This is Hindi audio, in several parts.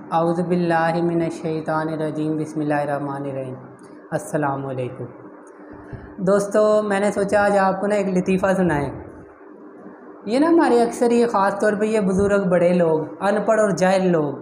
औज़ुबिल्लाहि मिनश्शैतानिर्रजीम बिस्मिल्लाहिर्रहमानिर्रहीम। अस्सलाम वालेकुम दोस्तों, मैंने सोचा आज आपको ना एक लतीफ़ा सुनाएं। ये ना हमारे अक्सर ये ख़ास तौर पे ये बुज़ुर्ग बड़े लोग, अनपढ़ और जाहिल लोग,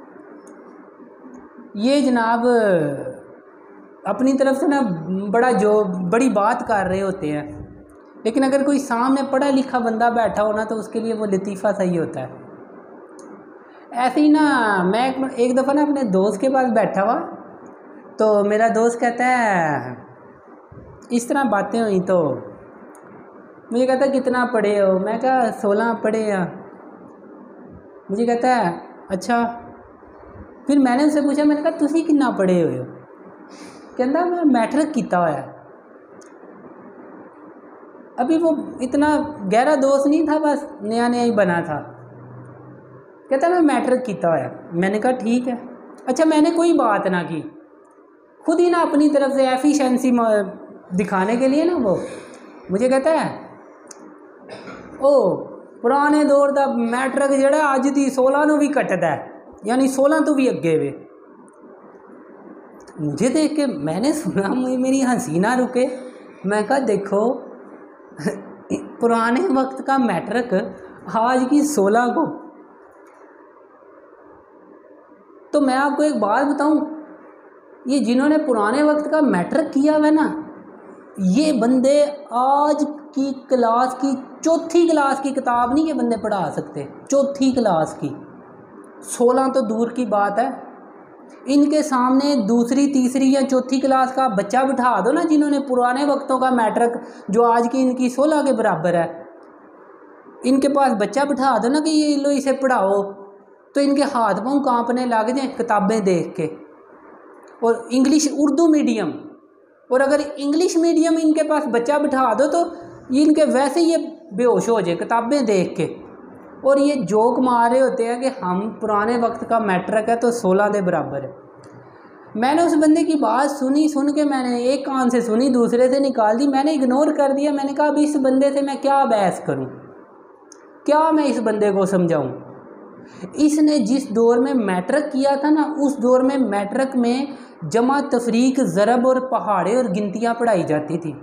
ये जनाब अपनी तरफ से ना बड़ी बात कर रहे होते हैं, लेकिन अगर कोई सामने पढ़ा लिखा बंदा बैठा हो ना तो उसके लिए वो लतीफ़ा सही होता है। ऐसे ही ना मैं एक दफ़ा ना अपने दोस्त के पास बैठा हुआ, तो मेरा दोस्त कहता है, इस तरह बातें हुई तो मुझे कहता है कितना पढ़े हो। मैं कहा 16 पढ़े हैं। मुझे कहता है अच्छा। फिर मैंने उससे पूछा, मैंने कहा तुसी कितना पढ़े हुए हो। कहता मैं मैट्रिक किया हुआ है। अभी वो इतना गहरा दोस्त नहीं था, बस नया नया ही बना था। कहता मैं मैट्रिक किया हुआ है। मैंने कहा ठीक है। अच्छा, मैंने कोई बात ना की, खुद ही ना अपनी तरफ से एफिशिएंसी दिखाने के लिए ना वो मुझे कहता है ओ पुराने दौर का मैट्रिक जड़ा अज की 16 ਨੂੰ भी कटदा है, यानी 16 तो भी अगे वे। मुझे देख के मैंने सुना, मेरी हंसी ना रुके। मैं कहा देखो पुराने वक्त का मैट्रिक आज की 16 को। तो मैं आपको एक बात बताऊं, ये जिन्होंने पुराने वक्त का मैट्रिक किया हुआ ना, ये बंदे आज की क्लास की चौथी क्लास की किताब नहीं ये बंदे पढ़ा सकते। चौथी क्लास की, 16 तो दूर की बात है। इनके सामने दूसरी तीसरी या चौथी क्लास का बच्चा बिठा दो ना, जिन्होंने पुराने वक्तों का मैट्रिक जो आज की इनकी 16 के बराबर है, इनके पास बच्चा बिठा दो ना कि ये लो इसे पढ़ाओ, तो इनके हाथ पाँव कांपने लग जाए किताबें देख के। और इंग्लिश उर्दू मीडियम, और अगर इंग्लिश मीडियम इनके पास बच्चा बिठा दो तो इनके वैसे ये बेहोश हो जाए किताबें देख के। और ये जोक मार रहे होते हैं कि हम पुराने वक्त का मैट्रिक है तो 16 के बराबर है। मैंने उस बंदे की बात सुन के मैंने एक कान से सुनी, दूसरे से निकाल दी। मैंने इग्नोर कर दिया। मैंने कहा अब इस बंदे से मैं क्या बहस करूं, क्या मैं इस बंदे को समझाऊं। इसने जिस दौर में मैट्रिक किया था ना, उस दौर में मैट्रिक में जमा तफरीक ज़रब और पहाड़े और गिनतियाँ पढ़ाई जाती थी।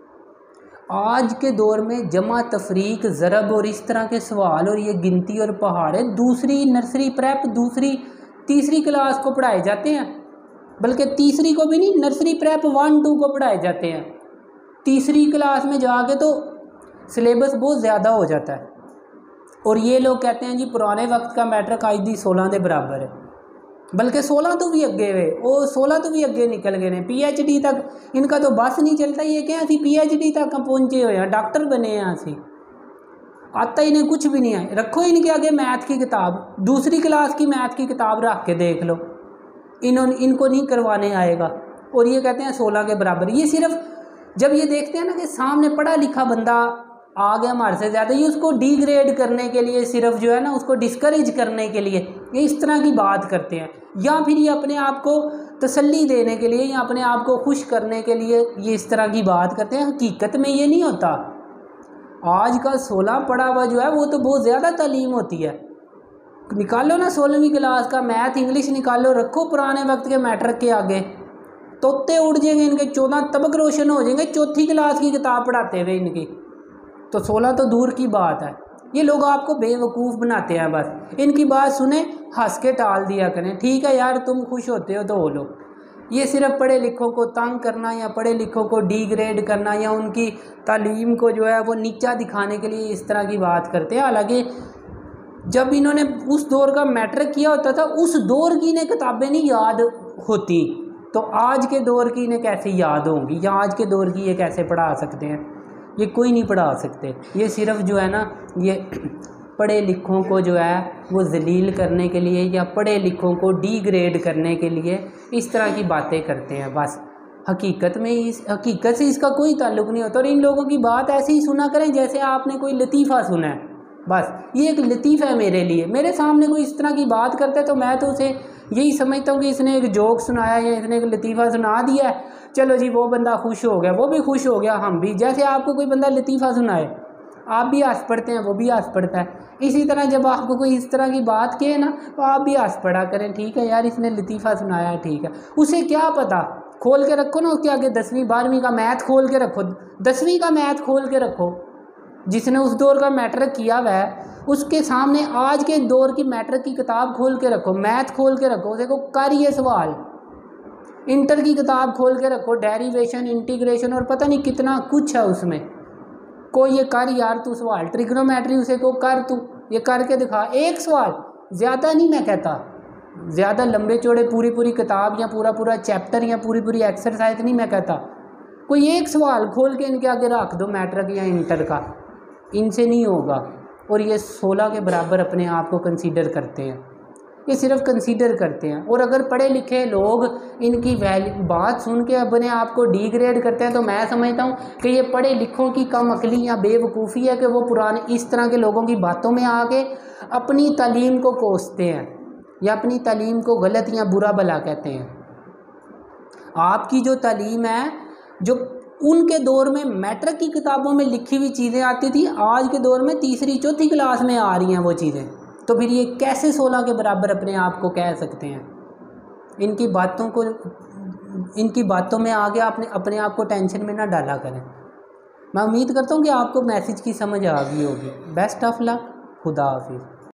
आज के दौर में जमा तफरीक ज़रब और इस तरह के सवाल और ये गिनती और पहाड़े दूसरी नर्सरी प्रेप दूसरी तीसरी क्लास को पढ़ाए जाते हैं। बल्कि तीसरी को भी नहीं, नर्सरी प्रेप 1-2 को पढ़ाए जाते हैं। तीसरी क्लास में जाके तो सिलेबस बहुत ज़्यादा हो जाता है। और ये लोग कहते हैं जी पुराने वक्त का मैट्रिक आज दी 16 के बराबर है। बल्कि 16 तो भी अगे वे, वो 16 तो भी अगे निकल गए हैं। PhD तक इनका तो बस नहीं चलता। ये क्या असी PhD तक पहुँचे हुए हैं, डॉक्टर बने हैं असी। आता इन्हें कुछ भी नहीं है। रखो इनके आगे मैथ की किताब, दूसरी क्लास की मैथ की किताब रख के देख लो, इनको नहीं करवाने आएगा। और ये कहते हैं 16 के बराबर। ये सिर्फ जब ये देखते हैं ना कि सामने पढ़ा लिखा बंदा आ गया हमारे से ज़्यादा, ये उसको डिग्रेड करने के लिए, सिर्फ जो है ना उसको डिस्करेज करने के लिए ये इस तरह की बात करते हैं। या फिर ये अपने आप को तसल्ली देने के लिए या अपने आप को खुश करने के लिए ये इस तरह की बात करते हैं। हकीकत में ये नहीं होता। आज का 16 पढ़ा हुआ जो है वो तो बहुत ज़्यादा तालीम होती है। निकालो ना 16वीं क्लास का मैथ इंग्लिश निकालो, रखो पुराने वक्त के मैट्रिक के आगे, तोते उड़ जाएंगे इनके, 14 तबक रोशन हो जाएंगे चौथी क्लास की किताब पढ़ाते हुए इनकी। तो 16 तो दूर की बात है। ये लोग आपको बेवकूफ़ बनाते हैं। बस इनकी बात सुने, हंस के टाल दिया करें। ठीक है यार, तुम खुश होते हो तो हो लो। ये सिर्फ पढ़े लिखों को तंग करना या पढ़े लिखों को डिग्रेड करना या उनकी तालीम को जो है वो नीचा दिखाने के लिए इस तरह की बात करते हैं। हालांकि जब इन्होंने उस दौर का मैट्रिक किया होता था, उस दौर की इन्हें किताबें नहीं याद होती, तो आज के दौर की इन्हें कैसे याद होंगी, या आज के दौर की ये कैसे पढ़ा सकते हैं। ये कोई नहीं पढ़ा सकते। ये सिर्फ जो है ना ये पढ़े लिखों को जो है वो जलील करने के लिए या पढ़े लिखों को डिग्रेड करने के लिए इस तरह की बातें करते हैं। बस हकीकत से इसका कोई ताल्लुक़ नहीं होता। और इन लोगों की बात ऐसे ही सुना करें जैसे आपने कोई लतीफ़ा सुना है। बस ये एक लतीफ़ा है मेरे लिए। मेरे सामने कोई इस तरह की बात करता है तो मैं तो उसे यही समझता हूँ कि इसने एक जोक सुनाया या इसने एक लतीफ़ा सुना दिया है, चलो जी वो बंदा खुश हो गया, वो भी खुश हो गया, हम भी। जैसे आपको कोई बंदा लतीफ़ा सुनाए आप भी हंस पड़ते हैं, वो भी हंस पड़ता है। इसी तरह जब आपको कोई इस तरह की बात कहे ना तो आप भी हंस पड़ा करें, ठीक है यार इसने लतीफ़ा सुनाया है, ठीक है। उसे क्या पता, खोल के रखो ना उसके आगे 10वीं 12वीं का मैथ खोल के रखो, 10वीं का मैथ खोल के रखो, जिसने उस दौर का मैट्रिक किया हुआ है उसके सामने आज के दौर की मैट्रिक की किताब खोल के रखो, मैथ खोल के रखो, देखो कर ये सवाल, इंटर की किताब खोल के रखो, डेरिवेशन इंटीग्रेशन और पता नहीं कितना कुछ है उसमें, कोई ये कर यार तू सवाल, ट्रिग्नोमेट्री उसे को कर, तू ये करके दिखा, एक सवाल, ज़्यादा नहीं मैं कहता, ज़्यादा लंबे चौड़े पूरी पूरी किताब या पूरा पूरा चैप्टर या पूरी पूरी एक्सरसाइज नहीं मैं कहता, कोई एक सवाल खोल के इनके आगे रख दो मैट्रिक या इंटर का, इनसे नहीं होगा। और ये 16 के बराबर अपने आप को कंसीडर करते हैं, ये सिर्फ कंसीडर करते हैं। और अगर पढ़े लिखे लोग इनकी बात सुन के अपने आप को डिग्रेड करते हैं तो मैं समझता हूँ कि ये पढ़े लिखों की कम अकली या बेवकूफ़ी है कि वो पुराने इस तरह के लोगों की बातों में आके अपनी तालीम को कोसते हैं या अपनी तालीम को गलत या बुरा भला कहते हैं। आपकी जो तालीम है, जो उनके दौर में मैट्रिक की किताबों में लिखी हुई चीज़ें आती थी, आज के दौर में तीसरी चौथी क्लास में आ रही हैं वो चीज़ें, तो फिर ये कैसे 16 के बराबर अपने आप को कह सकते हैं। इनकी बातों में आगे आपने अपने आप को टेंशन में ना डाला करें। मैं उम्मीद करता हूँ कि आपको मैसेज की समझ आ गई होगी। बेस्ट ऑफ लक, खुदा हाफिज़।